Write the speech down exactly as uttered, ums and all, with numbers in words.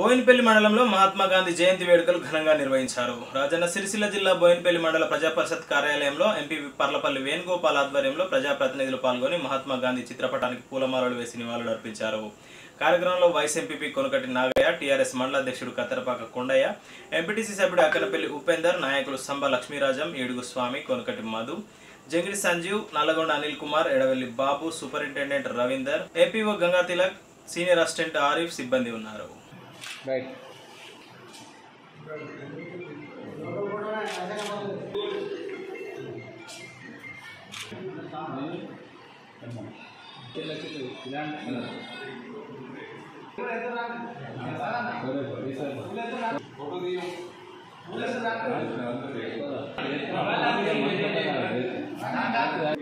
బోయినపల్లి మండలంలో మహాత్మా గాంధీ జయంతి వేడుకలు ఘనంగా నిర్వహించారు. రాజన్న సిరిసిల్ల జిల్లా బోయినపల్లి మండల ప్రజాపరిషత్ కార్యాలయంలో ఎంపీ పర్లపల్లి వేణుగోపాల్ ఆధ్వర్యంలో ప్రజాప్రతినిధులు పాల్గొని మహాత్మా గాంధీ చిత్రపటానికి పూలమాలలు వేసి నివాళులర్పించారు. కార్యక్రమంలో vice MPP Konakati Nagaiah, TRS మండల అధ్యక్షుడు కత్తెరపాక కొండయ్య, ఎంపీటీసీ సభ్యుడు అక్కనపల్లి ఉపేందర్, నాయకులు Samba Lakshmirajam, Edugu Swamy, Konakati Madhu, Jangidi Sanjeev, Nallagonda Anil Kumar, Edavelli Babu, superintendent Ravinder, APO Ganga Tilak, senior assistant Arif సిబ్బంది ఉన్నారు. Right. Foto